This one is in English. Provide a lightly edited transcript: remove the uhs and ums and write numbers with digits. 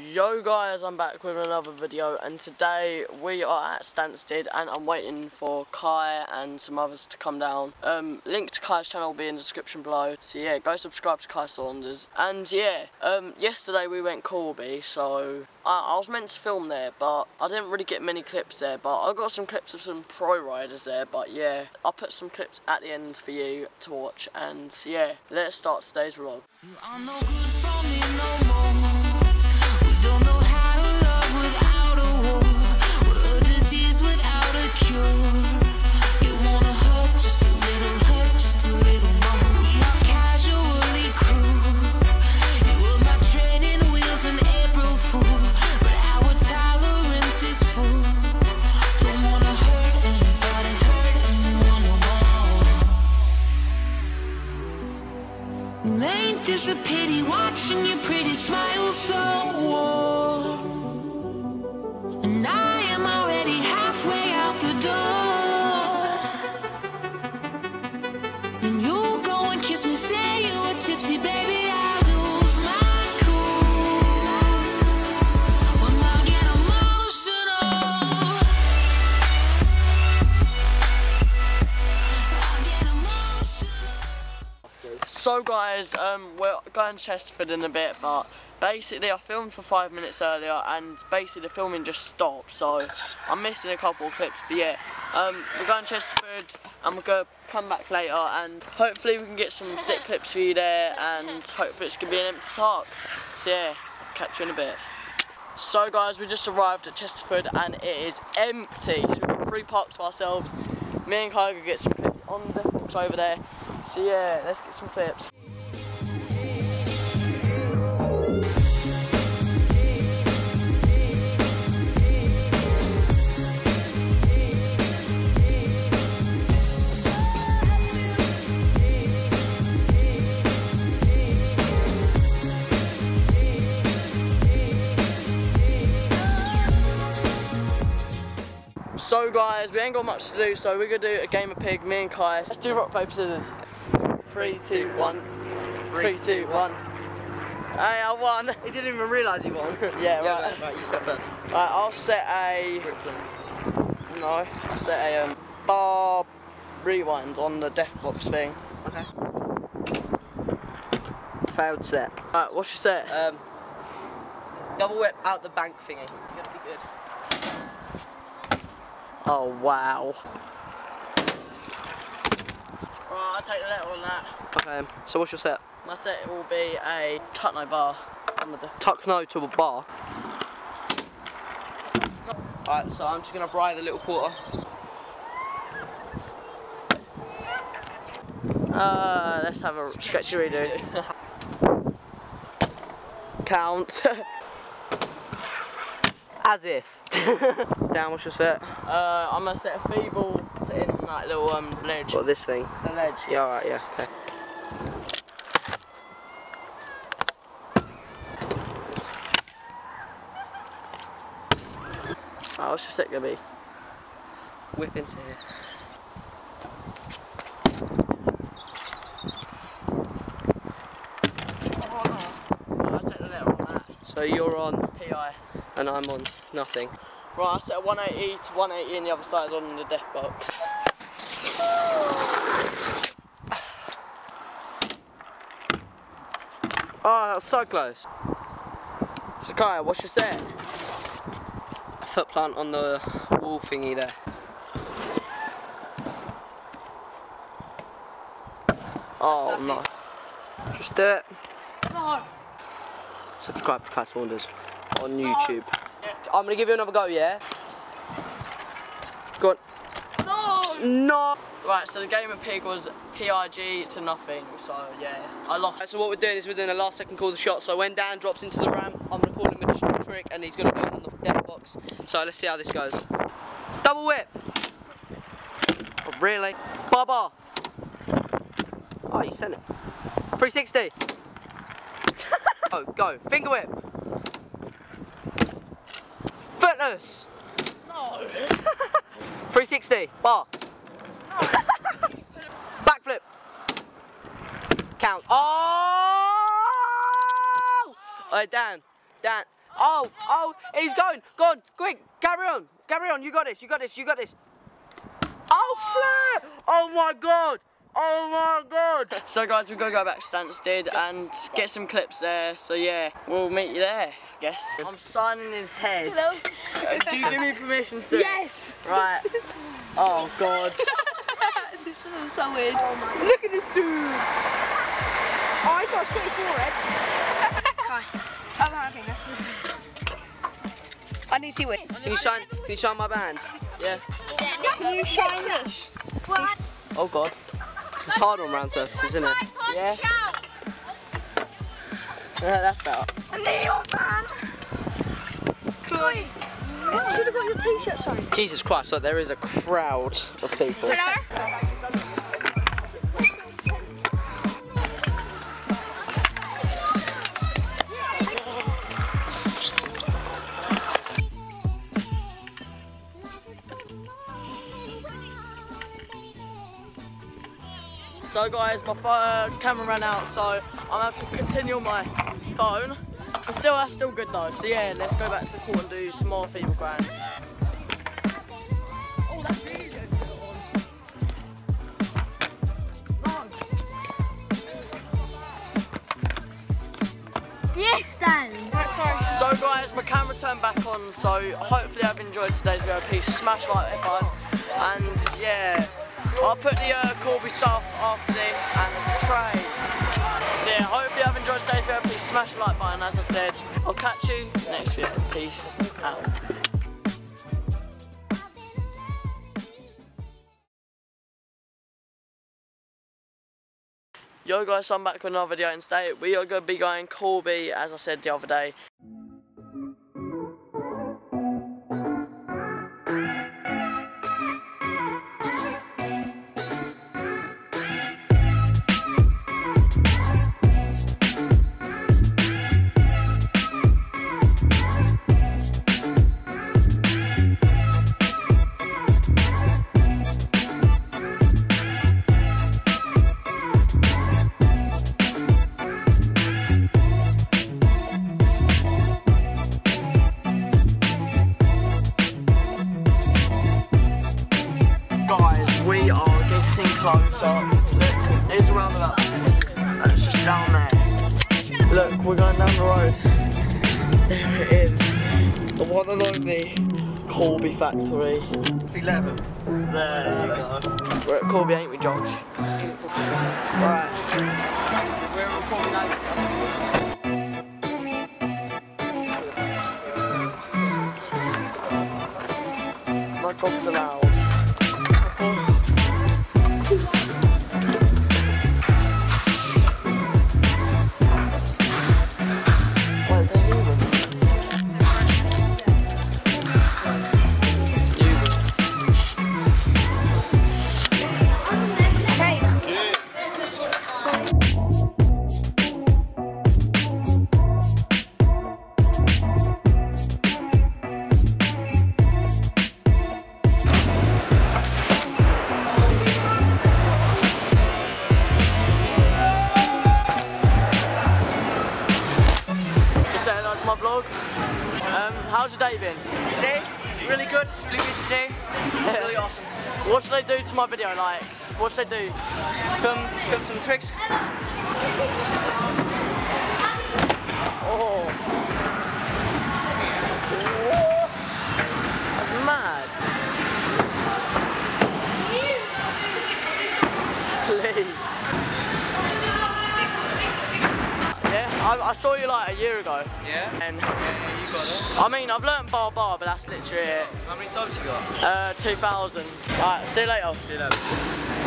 Yo guys, I'm back with another video, and today we are at Stansted and I'm waiting for Kai and some others to come down. Link to Kai's channel will be in the description below, so yeah, go subscribe to Kai Saunders. And yeah, yesterday we went Corby, so I was meant to film there, but I didn't really get many clips there, but I got some clips of some pro riders there. But yeah, I'll put some clips at the end for you to watch, and yeah, let's start today's vlog. You are no good for me no more. We don't know how to love without a war. We're a disease without a cure. You wanna hurt just a little more. We are casually cruel. You were my training wheels on April Fool, but our tolerance is full. Don't wanna hurt anybody, hurt anyone no more. Ain't this a pity watching your pretty smile so warm? And I am already halfway out the door. Then you'll go and kiss me, say you were tipsy, baby. I lose my cool when I get emotional. I get emotional. So guys, we're going to Chesterford in a bit, but basically I filmed for 5 minutes earlier and basically the filming just stopped, so I'm missing a couple of clips. But yeah, we're going to Chesterford and we're going to come back later and hopefully we can get some sick clips for you there, and hopefully it's going to be an empty park. So yeah, catch you in a bit. So guys, we just arrived at Chesterford and it is empty, so we've got 3 parks to ourselves. Me and Kai will get some clips on the box over there. So yeah, let's get some clips. So guys, we ain't got much to do, so we're gonna do a game of pig, me and Kai. Let's do rock, paper, scissors. 3, 2, 1. 3, 2, 1. Hey, I won. He didn't even realise he won. Yeah, right. Right, you set first. Right, I'll set a... No, I'll set a bar rewind on the death box thing. Okay. Failed set. Right, what's your set? Double whip out the bank thingy. You're gonna be good. Oh wow. Right, I'll take the letter on that. Okay, so what's your set? My set will be a Tuckno bar on the Tuck no to a bar. Alright, so I'm just gonna bry the little quarter. Let's have a sketchy redo. Count. As if. Down, what's your set? I'm gonna set a feeble to in that little ledge. What, this thing? The ledge. Yeah, alright, yeah, okay. Right, what's your set gonna be? Whip into here. I'll take the letter on that. So you're on PI. and I'm on nothing. Right, I set a 180 to 180 and the other side on the death box. Oh, that's so close. So Kai, what's your set? A foot plant on the wall thingy there. Oh Sassy. no. Just do it. No. Subscribe to Kai Saunders on YouTube. Yeah. I'm gonna give you another go, yeah? Go on. No! No! Right, so the game of pig was PIG to nothing, so yeah, I lost. Right, so what we're doing is we're doing a last second call the shot, so when Dan drops into the ramp, I'm gonna call him with a trick and he's gonna do it on the death box. So let's see how this goes. Double whip! Oh, really? Bar bar! Oh, you sent it. 360! Oh, go. Finger whip! Footless! No! 360, bar. No. Backflip. Count. Oh! Alright, Dan. Oh, he's going. Go on, quick, carry on. Carry on, you got this, you got this, you got this. Oh, flare! Oh my God. Oh my God! So guys, we're gonna go back to Stansted and get some clips there. So yeah, we'll meet you there, I guess. I'm signing his head. Hello. Do you give me permission to do Yes. it? Right. Oh God. This smells so weird. Look at this dude! Oh, he's got a sweet forehead. I need to see what. Can you shine my band? Yeah. Can you shine this? Oh God. It's hard on round surfaces, isn't it? Yeah. Yeah, that's better. Neon man. Chloe, you should have got your t-shirt signed. Jesus Christ, look, there is a crowd of people. Hello. So guys, my camera ran out, so I'm gonna have to continue on my phone. But that's still good though. So yeah, let's go back to the court and do some more feeble grinds. Oh, that's really good. Yes, Dan. So guys, my camera turned back on, so hopefully I've enjoyed today's video. Please smash like if fun, and yeah, I'll put the Corby stuff after this and there's a tray. So yeah, hopefully I've enjoyed today's video. Please smash the like button, as I said. I'll catch you next video. Peace out. Yo guys, so I'm back with another video, and today we are going to be going Corby, as I said the other day. We are getting closer. Look, it's around about. It's just down there. Look, we're going down the road. There it is. The one and only Corby Factory. 11. There you go. We're at Corby, ain't we, Josh? Right. We're at Corby now. My dogs are loud. My vlog. How's your day been? Day? Really good. It's a really busy day. Really awesome. What should I do to my video? Like, what should I do? Film some tricks. Oh. What? That's mad. Please. I saw you like a year ago. Yeah? And Yeah, you got it. I mean, I've learnt bar, but that's literally it. How many subs you got? 2,000. Alright, see you later. See you later.